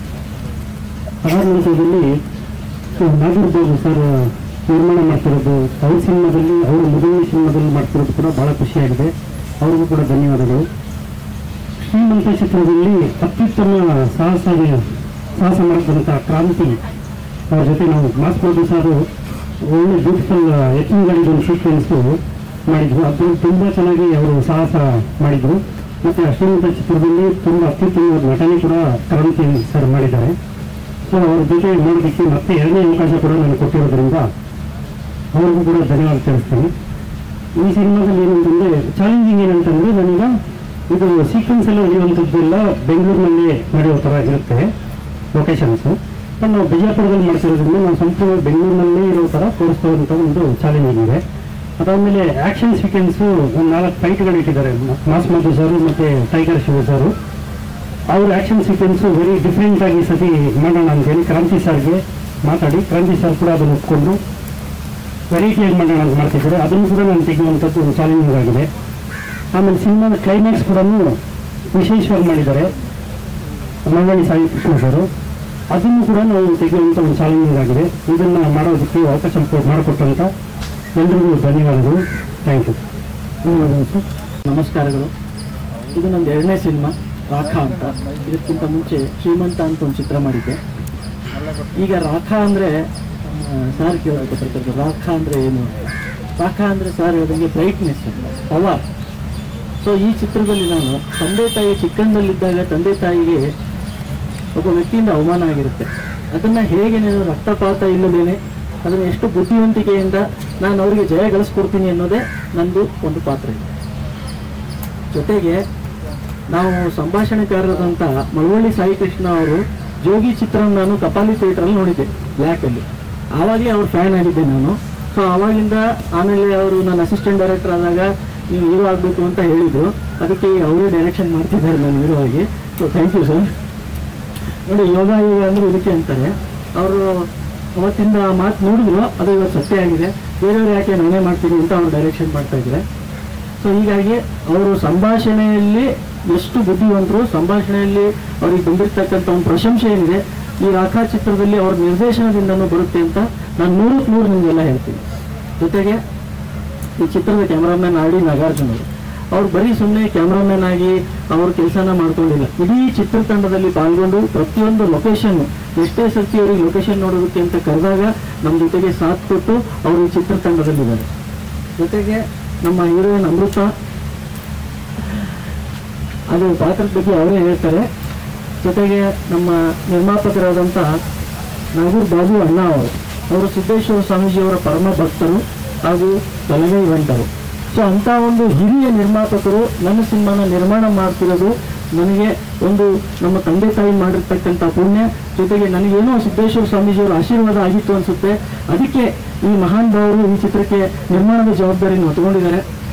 ಕನ್ನಡ ವಿಷಯದಲ್ಲಿ ನಾಗೂರ್ ಬಾಬು ಸರ್ ನಿರ್ಮಾಣ ಮಾಡ್ತಿರೋದು, ಅವ್ರ ಸಿನಿಮಾದಲ್ಲಿ ಅವರು ಮೊದಲನೇ ಸಿನಿಮಾದಲ್ಲಿ ಮಾಡ್ತಿರೋದು ಕೂಡ ಭಾಳ ಖುಷಿಯಾಗಿದೆ. ಅವ್ರಿಗೂ ಕೂಡ ಧನ್ಯವಾದಗಳು. ಶ್ರೀಮಂತ ಚಿತ್ರದಲ್ಲಿ ಅತ್ಯುತ್ತಮ ಸಾಹಸ ಸಾಹಸ ಮಾಡಿದಂಥ ಕ್ರಾಂತಿ ಅವ್ರ ಜೊತೆ ನಾವು ಮಾಸ್ ಪ್ರೊಡ್ಯೂಸರು ಒಳ್ಳೆ ಬ್ಯೂಟಿಫುಲ್ ಎತ್ತಿನ ಗಾಡಿದೊಂದು ಸೀಕ್ವೆನ್ಸು ಮಾಡಿದ್ರು. ಅದು ತುಂಬ ಚೆನ್ನಾಗಿ ಅವರು ಸಾಹಸ ಮಾಡಿದರು. ಮತ್ತು ಶ್ರೀಮಂತ ಚಿತ್ರದಲ್ಲಿ ತುಂಬ ಅತ್ಯುತ್ತಮವಾದ ನಟನೆ ಕೂಡ ಕ್ರಾಂತಿ ಸರ್ ಮಾಡಿದ್ದಾರೆ. ಸೊ ಅವ್ರ ಜೊತೆ ಮಾಡೋದಕ್ಕೆ ಮತ್ತೆ ಎರಡನೇ ಅವಕಾಶ ಕೂಡ ನಾನು ಕೊಟ್ಟಿರೋದ್ರಿಂದ ಅವ್ರಿಗೂ ಕೂಡ ಧನ್ಯವಾದ ತಿಳಿಸ್ತೀನಿ. ಈ ಸಿನಿಮಾದಲ್ಲಿ ಏನಂತಂದರೆ ಚಾಲೆಂಜಿಂಗ್ ಏನಂತಂದರೆ ನನಗೆ ಇದು ಸೀಕ್ವೆನ್ಸ್ ಎಲ್ಲ ನಡೆಯುವಂಥದ್ದೆಲ್ಲ ಬೆಂಗಳೂರಿನಲ್ಲಿ ನಡೆಯೋ ಥರ ಇರುತ್ತೆ ಲೊಕೇಶನ್ಸು. ನಾವು ಬಿಜಾಪುರದಲ್ಲಿ ಮಾಡ್ತಿರೋದ್ರಿಂದ ನಾವು ಸಂಪೂರ್ಣ ಬೆಂಗಳೂರಿನಲ್ಲೇ ಇರೋ ಥರ ತೋರಿಸ್ತೋದಂಥ ಒಂದು ಚಾಲೆಂಜಿಂಗ್ ಇದೆ. ಅದಾದಮೇಲೆ ಆ್ಯಕ್ಷನ್ ಸೀಕ್ವೆನ್ಸು ಒಂದು ನಾಲ್ಕು ಫೈಟ್ಗಳು ಇಟ್ಟಿದ್ದಾರೆ ಮಾಸ್ ಮಧು ಸರು ಮತ್ತು ಟೈಗರ್ ಶಿವ ಸರು. ಅವ್ರ ಆ್ಯಕ್ಷನ್ ಸೀಕ್ವೆನ್ಸು ವೆರಿ ಡಿಫ್ರೆಂಟ್ ಆಗಿ ಸತಿ ಮಾಡೋಣ ಅಂತೇಳಿ ಕ್ರಾಂತಿ ಸರ್ಗೆ ಮಾತಾಡಿ ಕ್ರಾಂತಿ ಸರ್ ಕೂಡ ಅದನ್ನು ಒಪ್ಕೊಂಡು ವೆರೈಟಿಯಾಗಿ ಮಾಡೋಣ ಅಂತ ಮಾಡ್ತಿದ್ದಾರೆ. ಅದನ್ನು ಕೂಡ ನಾನು ತೆಗೆಯುವಂಥದ್ದು ಒಂದು ಚಾಲೆಂಜಿಂಗ್ ಆಗಿದೆ. ಆಮೇಲೆ ಸಿನಿಮಾದ ಕ್ಲೈಮ್ಯಾಕ್ಸ್ ಕೂಡ ವಿಶೇಷವಾಗಿ ಮಾಡಿದ್ದಾರೆ ಮಳವಳ್ಳಿ ಸಾಯಿ ಕೃಷ್ಣ ಸರು. ಅದನ್ನು ಕೂಡ ನಾವು ತೆಗೆಯುವಂಥ ಒಂದು ಚಾಲೆಂಜಿಂಗ್ ಆಗಿದೆ. ಇದನ್ನು ಮಾಡೋದಕ್ಕೆ ಅವಕಾಶ ಮಾಡಿಕೊಟ್ಟಂಥ ಎಲ್ರಿಗೂ ಧನ್ಯವಾದಗಳು. Thank you. ಧನ್ಯವಾದಗಳು ಸರ್. ನಮಸ್ಕಾರಗಳು. ಇದು ನಮ್ಮದು ಎರಡನೇ ಸಿನಿಮಾ ರಾಖಾ ಅಂತ. ಇದಕ್ಕಿಂತ ಮುಂಚೆ ಶ್ರೀಮಂತ ಅಂತ ಒಂದು ಚಿತ್ರ ಮಾಡಿದ್ದೆ. ಈಗ ರಾಖಾ ಅಂದರೆ ಸಾರ್ ಕೇಳಬೇಕು, ರಾಖಾ ಅಂದರೆ ಏನು? ರಾಖಾ ಅಂದರೆ ಸಾರ್ ಹೇಳಿದಂಗೆ ಬ್ರೈಟ್ನೆಸ್ ಅಂತ, ಪವರ್. ಸೊ ಈ ಚಿತ್ರದಲ್ಲಿ ನಾನು ತಂದೆ ತಾಯಿ ಚಿಕ್ಕಂದಲ್ಲಿದ್ದಾಗ ತಂದೆ ತಾಯಿಗೆ ಒಬ್ಬ ವ್ಯಕ್ತಿಯಿಂದ ಅವಮಾನ ಆಗಿರುತ್ತೆ. ಅದನ್ನು ಹೇಗೆ ನಾನು ರಕ್ತಪಾತ ಇಲ್ಲದೇನೆ ಅದನ್ನು ಎಷ್ಟು ಬುದ್ಧಿವಂತಿಕೆಯಿಂದ ನಾನು ಅವರಿಗೆ ಜಯ ಗಳಿಸ್ಕೊಡ್ತೀನಿ ಅನ್ನೋದೇ ನಂದು ಒಂದು ಪಾತ್ರ ಇದೆ. ಜೊತೆಗೆ ನಾವು ಸಂಭಾಷಣೆಕಾರರಾದಂಥ ಮಳವಳ್ಳಿ ಸಾಯಿ ಕೃಷ್ಣ ಅವರು ಜೋಗಿ ಚಿತ್ರ ನಾನು ಕಪಾಲಿ ಥಿಯೇಟ್ರಲ್ಲಿ ನೋಡಿದ್ದೆ ಬ್ಲ್ಯಾಕಲ್ಲಿ. ಆವಾಗಲೇ ಅವ್ರ ಫ್ಯಾನ್ ಆಗಿದ್ದೆ ನಾನು. ಸೊ ಆವಾಗಿಂದ ಆಮೇಲೆ ಅವರು ನನ್ನ ಅಸಿಸ್ಟೆಂಟ್ ಡೈರೆಕ್ಟರ್ ಆದಾಗ ನೀವು ಹೀರೋ ಆಗಬೇಕು ಅಂತ ಹೇಳಿದರು. ಅದಕ್ಕೆ ಅವರೇ ಡೈರೆಕ್ಷನ್ ಮಾಡ್ತಿದ್ದಾರೆ ನಾನು ಹೀರೋ ಆಗಿ. So thank you sir. ನೋಡಿ, ಯೋಗ ಯೋಗ ಅಂದರೆ ಇದಕ್ಕೆ ಅಂತಾರೆ. ಅವರು ಅವತ್ತಿಂದ ಮಾತು ನೋಡಿದ್ರು, ಅದು ಇವತ್ತು ಸತ್ಯ ಆಗಿದೆ. ಬೇರೆಯವ್ರು ಯಾಕೆ ನಾನೇ ಮಾಡ್ತೀನಿ ಅಂತ ಅವ್ರು ಡೈರೆಕ್ಷನ್ ಮಾಡ್ತಾ ಇದ್ದಾರೆ. ಸೊ ಹೀಗಾಗಿ ಅವರು ಸಂಭಾಷಣೆಯಲ್ಲಿ ಎಷ್ಟು ಬುದ್ಧಿವಂತರು, ಸಂಭಾಷಣೆಯಲ್ಲಿ ಅವ್ರಿಗೆ ಬಂದಿರತಕ್ಕಂಥ ಒಂದು ಪ್ರಶಂಸೆ ಏನಿದೆ ಈ ರಾಖಾ ಚಿತ್ರದಲ್ಲಿ ಅವ್ರ ನಿರ್ದೇಶನದಿಂದನೂ ಬರುತ್ತೆ ಅಂತ ನಾನು ನೂರಕ್ಕೆ ನೂರು ನಿಮಗೆಲ್ಲ ಹೇಳ್ತೀನಿ. ಜೊತೆಗೆ ಈ ಚಿತ್ರದ ಕ್ಯಾಮ್ರಾಮ್ಯಾನ್ ಆರ್ ಡಿ ನಾಗಾರ್ಜುನ ಅವರು ಅವ್ರು ಬರೀ ಸುಮ್ಮನೆ ಕ್ಯಾಮ್ರಾಮ್ಯಾನ್ ಆಗಿ ಅವ್ರ ಕೆಲಸನ ಮಾಡ್ಕೊಂಡಿಲ್ಲ. ಇಡೀ ಚಿತ್ರತಂಡದಲ್ಲಿ ಪಾಲ್ಗೊಂಡು ಪ್ರತಿಯೊಂದು ಲೊಕೇಶನ್ ಎಷ್ಟೇ ಸರ್ತಿ ಅವ್ರಿಗೆ ಲೊಕೇಶನ್ ನೋಡೋದಕ್ಕೆ ಅಂತ ಕರೆದಾಗ ನಮ್ಮ ಜೊತೆಗೆ ಸಾಥ್ ಕೊಟ್ಟು ಅವರು ಈ ಚಿತ್ರತಂಡದಲ್ಲಿದ್ದಾರೆ. ಜೊತೆಗೆ ನಮ್ಮ ಹೀರೋಯಿನ್ ಅಮೃತ, ಅದು ಪಾತ್ರದ ಬಗ್ಗೆ ಅವರೇ ಹೇಳ್ತಾರೆ. ಜೊತೆಗೆ ನಮ್ಮ ನಿರ್ಮಾಪಕರಾದಂಥ ನಾಗೂರ್ ಬಾಬು ಅಣ್ಣ ಅವರು ಅವರು ಸಿದ್ದೇಶ್ವರ ಸ್ವಾಮೀಜಿಯವರ ಪರಮ ಭಕ್ತರು ಹಾಗೂ ಬಲಗೈ ಬಂಟರು. ಸೊ ಅಂಥ ಒಂದು ಹಿರಿಯ ನಿರ್ಮಾಪಕರು ನನ್ನ ಸಿನಿಮಾನ ನಿರ್ಮಾಣ ಮಾಡ್ತಿರೋದು ನನಗೆ ಒಂದು ನಮ್ಮ ತಂದೆ ತಾಯಿ ಮಾಡಿರ್ತಕ್ಕಂಥ ಪುಣ್ಯ. ಜೊತೆಗೆ ನನಗೇನೋ ಸಿದ್ದೇಶ್ವರ ಸ್ವಾಮೀಜಿಯವರ ಆಶೀರ್ವಾದ ಆಗಿತ್ತು ಅನಿಸುತ್ತೆ. ಅದಕ್ಕೆ ಈ ಮಹಾನ್ ಭಾವರು ಈ ಚಿತ್ರಕ್ಕೆ ನಿರ್ಮಾಣದ ಜವಾಬ್ದಾರಿಯನ್ನು ಹೊತ್ಕೊಂಡಿದ್ದಾರೆ.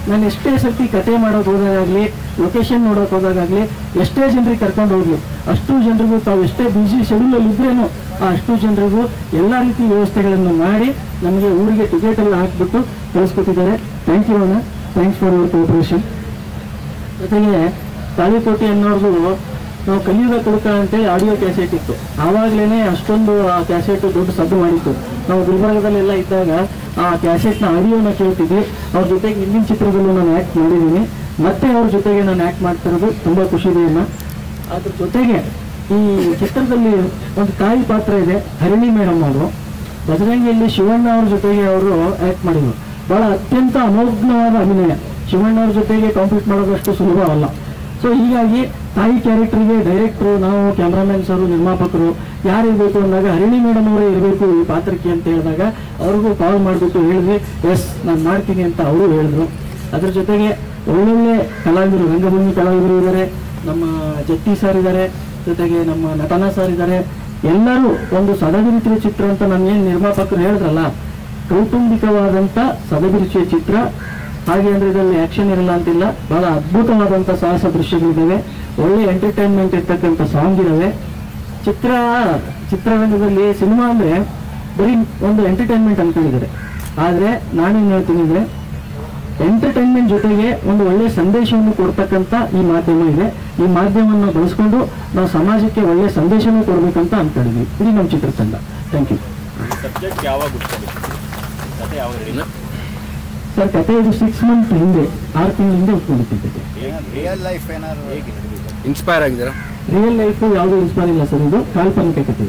ನಾನು ಎಷ್ಟೇ ಸರ್ತಿ ಕತೆ ಮಾಡೋಕೆ ಹೋದಾಗಲಿ ಲೊಕೇಶನ್ ನೋಡೋಕೆ ಹೋದಾಗಲಿ ಎಷ್ಟೇ ಜನರಿಗೆ ಕರ್ಕೊಂಡು ಹೋಗ್ಲಿ ಅಷ್ಟು ಜನರಿಗೂ ತಾವು ಎಷ್ಟೇ ಬ್ಯುಸಿ ಶೆಡ್ಯೂಲಲ್ಲಿ ಇದ್ರೇನು ಆ ಅಷ್ಟು ಜನರಿಗೂ ಎಲ್ಲ ರೀತಿ ವ್ಯವಸ್ಥೆಗಳನ್ನು ಮಾಡಿ ನಮಗೆ ಊರಿಗೆ ಟಿಕೆಟ್ ಎಲ್ಲ ಹಾಕಿಬಿಟ್ಟು ಕಳಿಸ್ಕೊಟ್ಟಿದ್ದಾರೆ. ಥ್ಯಾಂಕ್ ಯು ಅಣ್ಣ, ಥ್ಯಾಂಕ್ಸ್ ಫಾರ್ ಯುವರ್ ಕೋಆಪರೇಷನ್. ಜೊತೆಗೆ ತಾಳಿಕೋಟೆ ಅನ್ನೋದು ನಾವು ಕಲಿಯುವ ಕುಡುಕ ಅಂತೇಳಿ ಆಡಿಯೋ ಕ್ಯಾಸೆಟ್ ಇತ್ತು. ಆವಾಗಲೇ ಅಷ್ಟೊಂದು ಆ ಕ್ಯಾಸೆಟ್ ದೊಡ್ಡ ಸದ್ದು ಮಾಡಿತ್ತು. ನಾವು ಗುಲ್ಬರ್ಗದಲ್ಲೆಲ್ಲ ಇದ್ದಾಗ ಆ ಕ್ಯಾಸೆಟ್ನ ಆಡಿಯೋನ ಕೇಳ್ತಿದ್ವಿ. ಅವ್ರ ಜೊತೆಗೆ ಹಿಂದಿನ ಚಿತ್ರದಲ್ಲೂ ನಾನು ಆ್ಯಕ್ಟ್ ಮಾಡಿದ್ದೀನಿ. ಮತ್ತೆ ಅವ್ರ ಜೊತೆಗೆ ನಾನು ಆ್ಯಕ್ಟ್ ಮಾಡ್ತಿರೋದು ತುಂಬ ಖುಷಿ ಇದೆ ಅಣ್ಣ. ಅದ್ರ ಜೊತೆಗೆ ಈ ಚಿತ್ರದಲ್ಲಿ ಒಂದು ತಾಯಿ ಪಾತ್ರ ಇದೆ, ಹರಿಣಿ ಮೇಡಮ್ ಅವರು. ಬಜರಂಗಿಯಲ್ಲಿ ಶಿವಣ್ಣ ಅವ್ರ ಜೊತೆಗೆ ಅವರು ಆ್ಯಕ್ಟ್ ಮಾಡಿದ್ರು. ಬಹಳ ಅತ್ಯಂತ ಅಮೋಘ್ನವಾದ ಅಭಿನಯ. ಶಿವಣ್ಣ ಅವ್ರ ಜೊತೆಗೆ ಕಾಂಪೀಟ್ ಮಾಡೋದಷ್ಟು ಸುಲಭವಲ್ಲ. ಸೊ ಹೀಗಾಗಿ ತಾಯಿ ಕ್ಯಾರೆಕ್ಟರ್ಗೆ ಡೈರೆಕ್ಟ್ರು, ನಾವು ಕ್ಯಾಮ್ರಾಮನ್ಸ್ ಅವರು, ನಿರ್ಮಾಪಕರು ಯಾರಿರಬೇಕು ಅಂದಾಗ ಹರಿಣಿ ಮೇಡಮ್ ಅವರೇ ಇರಬೇಕು ಈ ಪಾತ್ರಕ್ಕೆ ಅಂತ ಹೇಳಿದಾಗ ಅವ್ರಿಗೂ ಕಾಲ್ ಮಾಡಿಬಿಟ್ಟು ಹೇಳಿದ್ವಿ, ಎಸ್ ನಾನು ಮಾಡ್ತೀನಿ ಅಂತ ಅವರು ಹೇಳಿದ್ರು. ಅದ್ರ ಜೊತೆಗೆ ಒಳ್ಳೊಳ್ಳೆ ಕಲಾವಿದರು, ರಂಗಭೂಮಿ ಕಲಾವಿದರು ಇದ್ದಾರೆ, ನಮ್ಮ ಜಟ್ಟಿ ಸರ್ ಇದ್ದಾರೆ, ಜೊತೆಗೆ ನಮ್ಮ ನಟನ ಸರ್ ಇದ್ದಾರೆ. ಎಲ್ಲರೂ ಒಂದು ಸದಭಿರುಚಿಯ ಚಿತ್ರ ಅಂತ ನನ್ಗೇನು ನಿರ್ಮಾಪಕರು ಹೇಳಿದ್ರಲ್ಲ, ಕೌಟುಂಬಿಕವಾದಂಥ ಸದಭಿರುಚಿಯ ಚಿತ್ರ. ಹಾಗೆ ಅಂದರೆ ಇದರಲ್ಲಿ ಆ್ಯಕ್ಷನ್ ಇರಲ್ಲ ಅಂತಿಲ್ಲ, ಬಹಳ ಅದ್ಭುತವಾದಂಥ ಸಾಹಸ ದೃಶ್ಯಗಳಿದ್ದಾವೆ, ಒಳ್ಳೆ ಎಂಟರ್ಟೈನ್ಮೆಂಟ್ ಇರ್ತಕ್ಕಂಥ ಸಾಂಗ್ ಇದ್ದಾವೆ. ಚಿತ್ರ ಚಿತ್ರರಂಗದಲ್ಲಿ ಸಿನಿಮಾ ಅಂದರೆ ಬರೀ ಒಂದು ಎಂಟರ್ಟೈನ್ಮೆಂಟ್ ಅನ್ಕೊಂಡಿದ್ದಾರೆ. ಆದರೆ ನಾನೇನು ಹೇಳ್ತೀನಿ ಅಂದರೆ ಎಂಟರ್ಟೈನ್ಮೆಂಟ್ ಜೊತೆಗೆ ಒಂದು ಒಳ್ಳೆಯ ಸಂದೇಶವನ್ನು ಕೊಡ್ತಕ್ಕಂಥ ಈ ಮಾಧ್ಯಮ ಇದೆ. ಈ ಮಾಧ್ಯಮವನ್ನು ಬಳಸ್ಕೊಂಡು ನಾವು ಸಮಾಜಕ್ಕೆ ಒಳ್ಳೆಯ ಸಂದೇಶನೂ ಕೊಡಬೇಕಂತ ಅಂದ್ಕೊಂಡಿದ್ವಿ. ಇದು ನಮ್ಮ ಚಿತ್ರತಂಡ. ಥ್ಯಾಂಕ್ ಯು ಸಬ್ಜೆಕ್ಟ್ ಯಾವಾಗ ಕತೆ ಯಾವಾಗ ಸರ್. ಕತೆ ಇದು ಸಿಕ್ಸ್ ಮಂತ್ ಹಿಂದೆ, ಆರು ತಿಂಗಳ ಹಿಂದೆ ಉಟ್ಕೊಂಡಿದ್ದೆ. ರಿಯಲ್ ಲೈಫ್ ಏನಾದ್ರು ಇನ್ಸ್ಪೈರ್ ಆಗಿದ್ದೀರಾ? ರಿಯಲ್ ಲೈಫ್ ಯಾವುದೂ ಇನ್ಸ್ಪೈರ್ ಇಲ್ಲ ಸರ್, ಇದು ಕಾಲ್ಪನಿಕ ಕತೆ.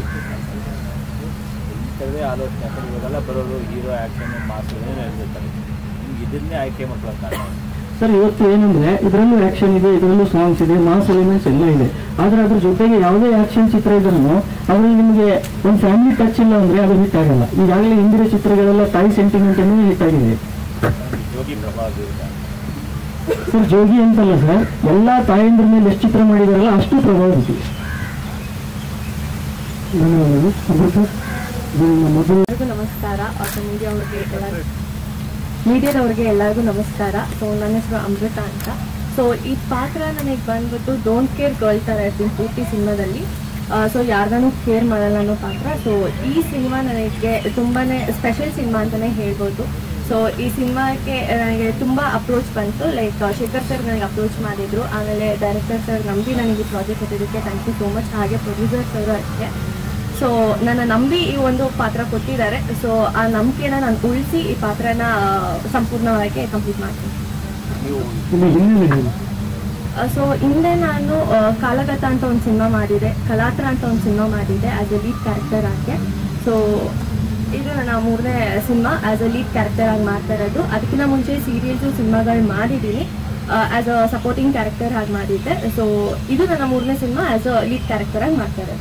ಇಂಥದ್ದೇ ಆಲೋಚನೆ ಯಾಕಂದ್ರೆ ಇವಾಗೆಲ್ಲ ಬರೋರು ಹೀರೋ ಆ್ಯಕ್ಷನ್ ಮಾಸ್ ಏನೇನು ಹೇಳ್ತಿರ್ತಾರೆ, ನಿಮ್ಗೆ ಇದನ್ನೇ ಆಯ್ಕೆ ಮಾಡ್ಕೊಳ್ತಾರೆ ಸರ್. ಇವತ್ತು ಏನಂದ್ರೆ ಇದರಲ್ಲೂ ಆ್ಯಕ್ಷನ್ ಇದೆ, ಇದರಲ್ಲೂ ಸಾಂಗ್ಸ್ ಇದೆ, ಮಾಸ್ ಎಲಿಮೆಂಟ್ಸ್ ಎಲ್ಲ ಇದೆ. ಆದರೆ ಅದ್ರ ಜೊತೆಗೆ ಯಾವುದೇ ಆ್ಯಕ್ಷನ್ ಚಿತ್ರ ಇದ್ರೂ ಅದ್ರಲ್ಲಿ ನಿಮಗೆ ಒಂದು ಫ್ಯಾಮಿಲಿ ಟಚ್ ಇಲ್ಲ ಅಂದರೆ ಅದು ಹಿಟ್ ಆಗಲ್ಲ. ಈಗಾಗಲೇ ಹಿಂದಿನ ಚಿತ್ರಗಳೆಲ್ಲ ತಾಯಿ ಸೆಂಟಿಮೆಂಟ್ ಅನ್ನೂ ಹಿಟ್ ಆಗಿದೆ ಯೋಗಿ ಪ್ರಭಾವ ಸರ್. ಜೋಗಿ ಅಂತಲ್ಲ ಸರ್, ಎಲ್ಲ ತಾಯಂದ್ರ ಮೇಲೆ ಎಷ್ಟು ಚಿತ್ರ ಮಾಡಿದಾರಲ್ಲ ಅಷ್ಟು ಪ್ರಭಾವ ಬಿಟ್ಟಿದೆ. ಧನ್ಯವಾದಗಳು ಸರ್. ಮೊದಲು ನಮಸ್ಕಾರ. ಮೀಡಿಯಾ ಅವ್ರಿಗೆ ಎಲ್ಲ ಮೀಡಿಯಾದವ್ರಿಗೆ ಎಲ್ಲರಿಗೂ ನಮಸ್ಕಾರ. ಸೊ ನನ್ನ ಹೆಸರು ಅಮೃತ ಅಂತ. ಸೊ ಈ ಪಾತ್ರ ನನಗೆ ಬಂದ್ಬಿಟ್ಟು ಡೋಂಟ್ ಕೇರ್ ಗರ್ಲ್ ಥರ ಇರ್ತೀನಿ ಪೂರ್ತಿ ಸಿನಿಮಾದಲ್ಲಿ. ಸೊ ಯಾರ್ಗಾನು ಕೇರ್ ಮಾಡಲ್ಲ ಅನ್ನೋ ಪಾತ್ರ. ಸೊ ಈ ಸಿನಿಮಾ ನನಗೆ ತುಂಬಾ ಸ್ಪೆಷಲ್ ಸಿನಿಮಾ ಅಂತಲೇ ಹೇಳ್ಬೋದು. ಸೊ ಈ ಸಿನಿಮಾಕ್ಕೆ ನನಗೆ ತುಂಬ ಅಪ್ರೋಚ್ ಬಂತು. ಲೈಕ್ ಶೇಖರ್ ಸರ್ ನನಗೆ ಅಪ್ರೋಚ್ ಮಾಡಿದರು, ಆಮೇಲೆ ಡೈರೆಕ್ಟರ್ ಸರ್ ನಂಬಿ ನನಗೆ ಈ ಪ್ರಾಜೆಕ್ಟ್ ಕೊಟ್ಟಿದ್ದಕ್ಕೆ ಥ್ಯಾಂಕ್ ಯು ಸೋ ಮಚ್. ಹಾಗೆ ಪ್ರೊಡ್ಯೂಸರ್ ಸರ್ ಅಷ್ಟೇ. ಸೊ ನನ್ನ ನಂಬಿ ಈ ಒಂದು ಪಾತ್ರ ಕೊಟ್ಟಿದ್ದಾರೆ. ಸೊ ಆ ನಂಬಿಕೆನ ನಾನು ಉಳಿಸಿ ಈ ಪಾತ್ರನ ಸಂಪೂರ್ಣವಾಗಿ ಕಂಪ್ಲೀಟ್ ಮಾಡ್ತೀನಿ. ಸೊ ಹಿಂದೆ ನಾನು ಕಾಲಗತ ಅಂತ ಒಂದು ಸಿನಿಮಾ ಮಾಡಿದೆ, ಕಲಾತ್ರ ಅಂತ ಒಂದು ಸಿನಿಮಾ ಮಾಡಿದೆ ಆ್ಯಸ್ ಎ ಲೀಡ್ ಕ್ಯಾರೆಕ್ಟರ್ ಆಗಿ. ಸೊ ಇದು ನನ್ನ ಮೂರನೇ cinema as a lead character ಆಗಿ ಮಾಡ್ತಾ ಇರೋದು. ಅದಕ್ಕಿಂತ ಮುಂಚೆ ಸೀರಿಯಲ್ಸು ಸಿನಿಮಾಗಳು ಮಾಡಿದ್ದೀನಿ, ಆ್ಯಸ್ ಅ ಸಪೋರ್ಟಿಂಗ್ ಕ್ಯಾರೆಕ್ಟರ್ ಆಗಿ ಮಾಡಿದ್ದೆ. ಸೊ ಇದು ನನ್ನ ಮೂರನೇ cinema as a lead character ಆಗಿ ಮಾಡ್ತಾ ಇರೋದು.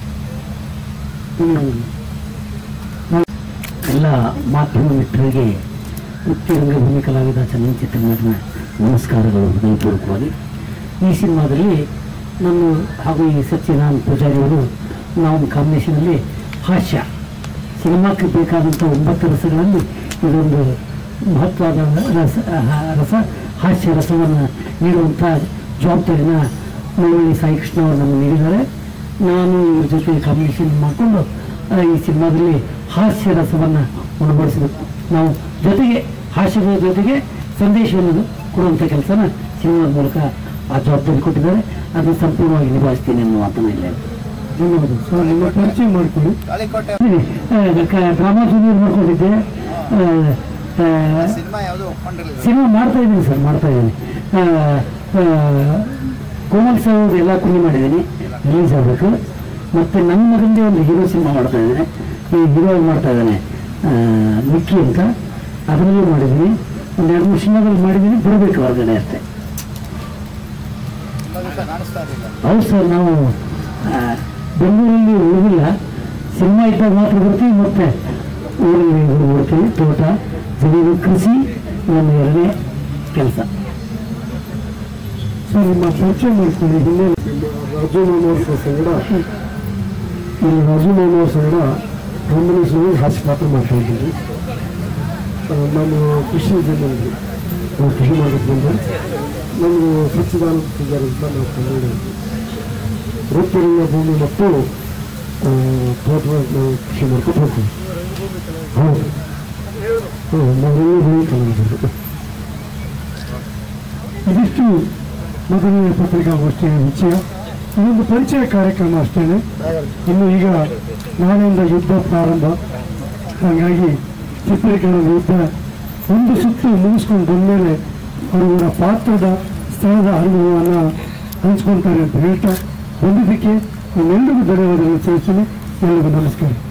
ಎಲ್ಲ ಮಾಧ್ಯಮ ಮಿತ್ರರಿಗೆ, ಮುಖ್ಯ ರಂಗಭೂಮಿ ಕಲಾವಿದ ಚಲನಚಿತ್ರ ನಟನ ನಮಸ್ಕಾರಗಳು ಹೃದಯಪೂರ್ವಕವಾಗಿ. ಈ ಸಿನಿಮಾದಲ್ಲಿ ನಾನು ಹಾಗೂ ಈ ಸತ್ಯನಾರಾಯಣ ಪೂಜಾರಿಯವರು ನಾವು ಕಾಂಬಿನೇಷನಲ್ಲಿ ಹಾಸ್ಯ, ಸಿನಿಮಾಕ್ಕೆ ಬೇಕಾದಂಥ ಒಂಬತ್ತು ರಸಗಳಲ್ಲಿ ಇದೊಂದು ಮಹತ್ವದ ರಸ ರಸ ಹಾಸ್ಯ ರಸವನ್ನು ನೀಡುವಂಥ ಜವಾಬ್ದಾರಿನ ಮಳವಳ್ಳಿ ಸಾಯಿ ಕೃಷ್ಣ ಅವರು ನಮಗೆ ನೀಡಿದ್ದಾರೆ. ನಾನು ಇವ್ರ ಜೊತೆ ಕಾಂಬಿನೇಷನ್ ಮಾಡಿಕೊಂಡು ಈ ಸಿನಿಮಾದಲ್ಲಿ ಹಾಸ್ಯ ರಸವನ್ನು ಉಣಬಡಿಸಬೇಕು. ನಾವು ಜೊತೆಗೆ ಹಾಸ್ಯದ ಜೊತೆಗೆ ಸಂದೇಶವನ್ನು ಕೊಡುವಂಥ ಕೆಲಸನ ಸಿನಿಮಾದ ಮೂಲಕ ಆ ಜವಾಬ್ದಾರಿ ಕೊಟ್ಟಿದ್ದಾರೆ. ಅದನ್ನು ಸಂಪೂರ್ಣವಾಗಿ ನಿಭಾಯಿಸ್ತೀನಿ ಅನ್ನೋ ಮಾತನ್ನು ಇಲ್ಲ. ಧನ್ಯವಾದ. ಸೊ ನಿಮ್ಮ ಪರಿಚಯ ಮಾಡಿಕೊಳ್ಳಿ. ಡ್ರಾಮಾ ಜೂನಿಯರ್ ಮಾಡ್ಕೊಂಡಿದ್ದೆ. ಸಿನಿಮಾ ಮಾಡ್ತಾ ಇದ್ದೀನಿ ಸರ್, ಮಾಡ್ತಾ ಇದ್ದೀನಿ. ಕೋಮಲ್ ಸರ್ ಎಲ್ಲ ಕುಂಡಿ ಮಾಡಿದ್ದೀನಿ, ರಿಲೀಸ್ ಆಗಬೇಕು. ಮತ್ತು ನನ್ನ ಮಗಂದೇ ಒಂದು ಹೀರೋ ಸಿನಿಮಾ ಮಾಡ್ತಾ ಇದ್ದೇನೆ, ಈ ಹೀರೋ ಮಾಡ್ತಾ ಇದ್ದಾನೆ ಮಿಕ್ಕಿ ಅಂತ, ಅದರಲ್ಲೂ ಮಾಡಿದ್ದೀನಿ. ಒಂದು ಎರಡು ಮೂರು ಸಿನಿಮಾದಲ್ಲಿ ಮಾಡಿದ್ದೀನಿ, ಬಿಡಬೇಕು ಹೊರಗಡೆ ಅಷ್ಟೇ. ಹೌದು ಸರ್, ನಾವು ಬೆಂಗಳೂರಲ್ಲಿ ಉಳಿದಿಲ್ಲ, ಸಿನಿಮಾ ಇದ್ದಾಗ ಮಾತ್ರ ಬರ್ತೀವಿ, ಮತ್ತು ಊರಲ್ಲಿ ಬರ್ತೀವಿ. ತೋಟ, ಜಮೀನು, ಕೃಷಿ ನನ್ನ ಎರಡನೇ ಕೆಲಸ. ಸೊ ನಿಮ್ಮ ಪರಿಚಯ ಮಾಡ್ತೀನಿ. ಹಿಂದೆ ರಾಜು ಮನೋಹರ್ ಸಂಗಡ ಇಲ್ಲಿ ರಾಜು ಮನೋಹರ್ ಸಂಗಡ ಕಾಂಬಿನೇಷನ್ ಹಾಸ್ಯ ಪಾತ್ರ ಮಾಡ್ತಾ ಇದ್ದೀನಿ. ನಾನು ಕೃಷಿ ಉದ್ಯಮದಲ್ಲಿ ಕೃಷಿ ಮಾಡೋದು ಬಂದು ನಮಗೆ ಸಚ್ಚಿದಾನಂದ ಪೂಜಾರಿ ಅಂತ ನಾವು ಕನ್ನಡ ರೈತರಿನ ಭೂಮಿ ಮತ್ತು ತೋಟವಾಗಿ ನಾವು ಕೃಷಿ ಮಾಡ್ಕೊಂಡು ಹೋಗ್ತೀವಿ. ಹೌದು ಹ್ಞೂ ನಾವೆಲ್ಲ ಭೂಮಿ ಕನ್ನಡ. ಇದಿಷ್ಟು ಮೊದಲನೇ ಪತ್ರಿಕಾಗೋಷ್ಠಿಯ ವಿಷಯ. ಇದೊಂದು ಪರಿಚಯ ಕಾರ್ಯಕ್ರಮ ಅಷ್ಟೇ. ಇನ್ನು ಈಗ ನಾಳೆಯಿಂದ ಯುದ್ಧ ಪ್ರಾರಂಭ, ಹಾಗಾಗಿ ಚಿತ್ರೀಕರಣದ ಯುದ್ಧ ಒಂದು ಸುತ್ತು ಮುಗಿಸ್ಕೊಂಡು ಬಂದಮೇಲೆ ಅವರ ಪಾತ್ರದ ಸ್ಥಳದ ಅನುಭವವನ್ನು ಹಂಚ್ಕೊಳ್ತಾರೆ ಅಂತ ಹೇಳ್ತಾ ಬಂದಿದ್ದಕ್ಕೆ ನಮ್ಮೆಲ್ಲರಿಗೂ ಧನ್ಯವಾದಗಳು ತಿಳಿಸ್ತೀನಿ. ಎಲ್ಲರಿಗೂ ನಮಸ್ಕಾರ.